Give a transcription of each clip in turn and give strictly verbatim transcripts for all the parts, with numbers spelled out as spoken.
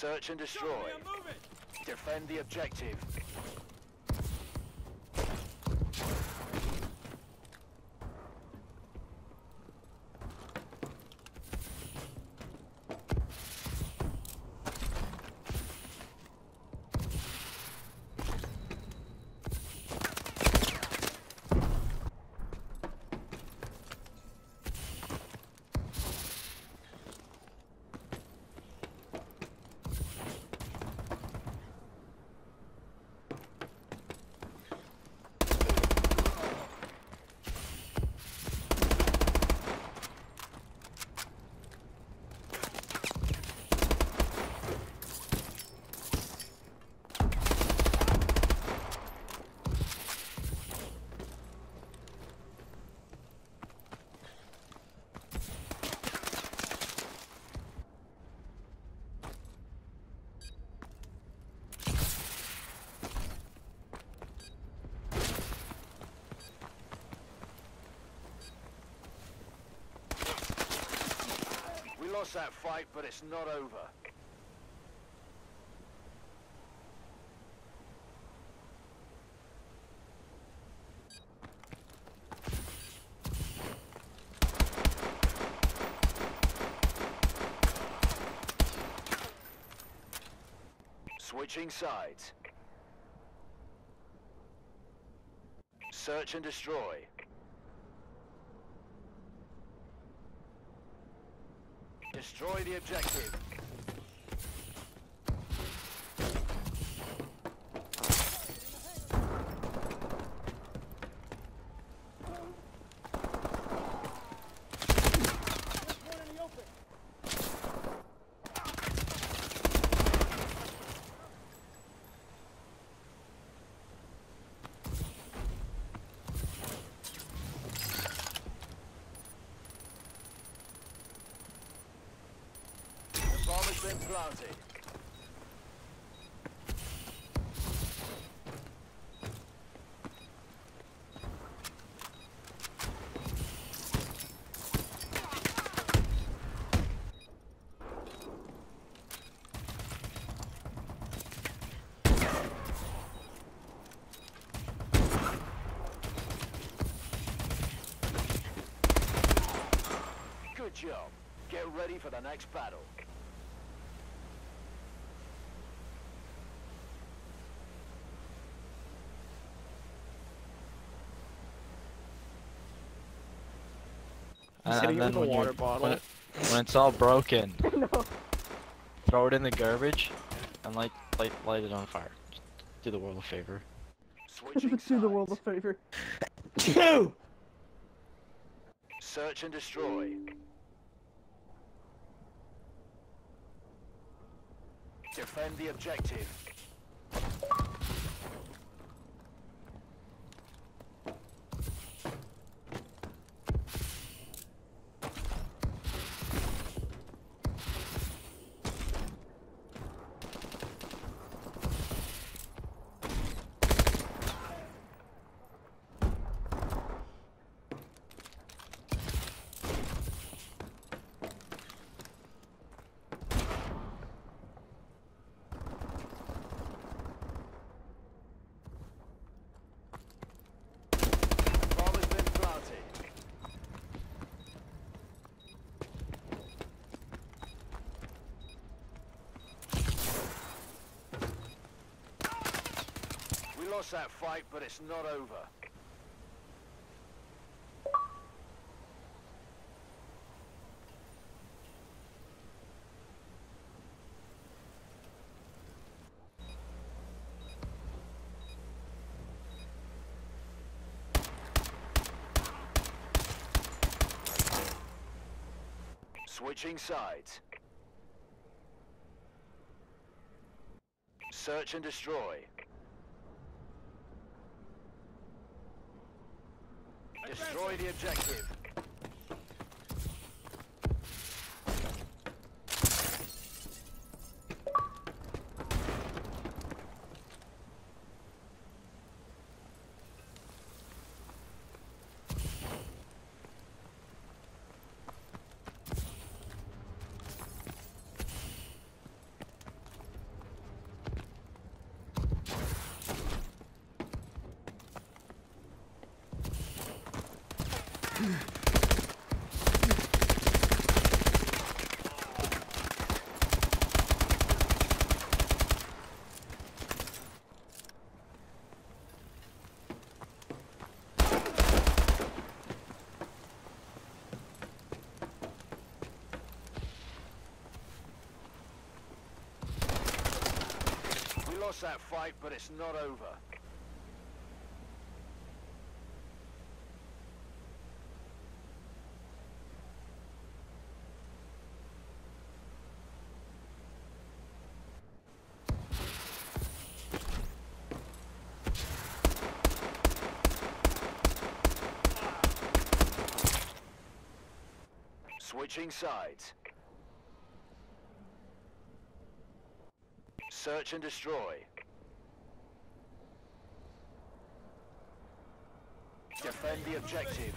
Search and destroy. Defend the objective. We lost that fight, but it's not over. Switching sides. Search and destroy. Destroy the objective. Bomb has been planted. Good job. Get ready for the next battle. And, and then when, water you're, bottle. when, it, when it's all broken, No. throw it in the garbage and light, light, light it on fire. Just do the world a favor. Switching Do the world a sides. favor. Search and destroy. Defend the objective. Bomb has been planted. We lost that fight, but it's not over. Switching sides. Search and destroy. Destroy the objective. lost that fight, but it's not over. Switching sides. Search and destroy. Defend the objective.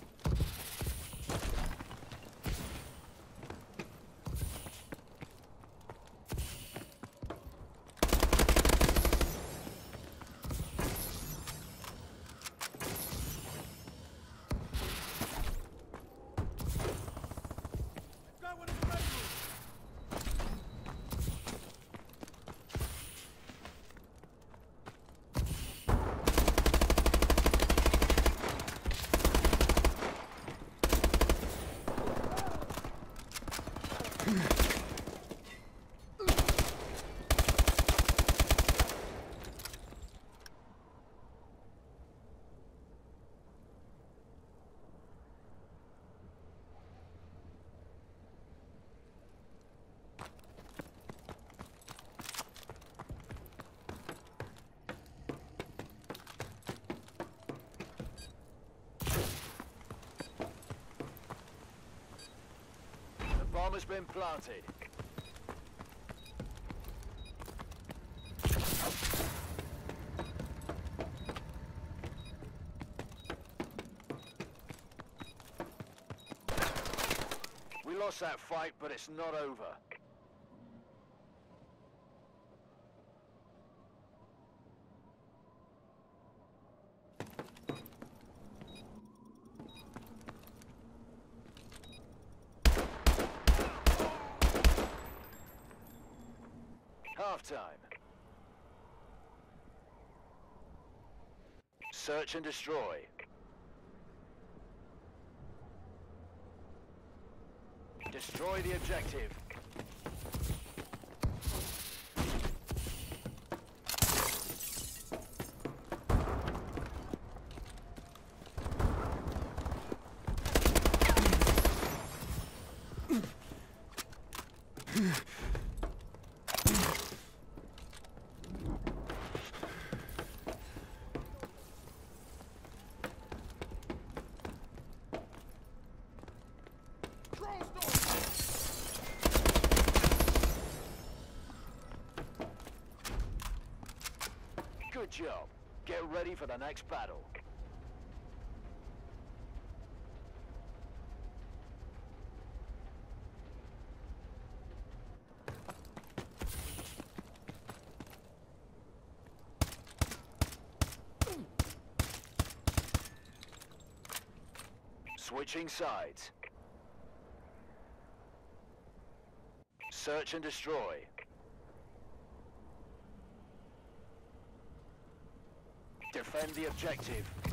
Bomb has been planted. We lost that fight, but it's not over. Half-time. Search and destroy. Destroy the objective. Good job. Get ready for the next battle. Switching sides. Search and destroy. Defend the objective.